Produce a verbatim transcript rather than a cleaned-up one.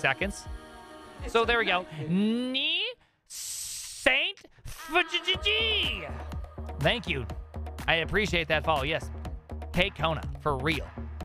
seconds. So there we go. Ni Saint F-G-G-G. Thank you. I appreciate that follow. Yes. Hey, Kona, for real.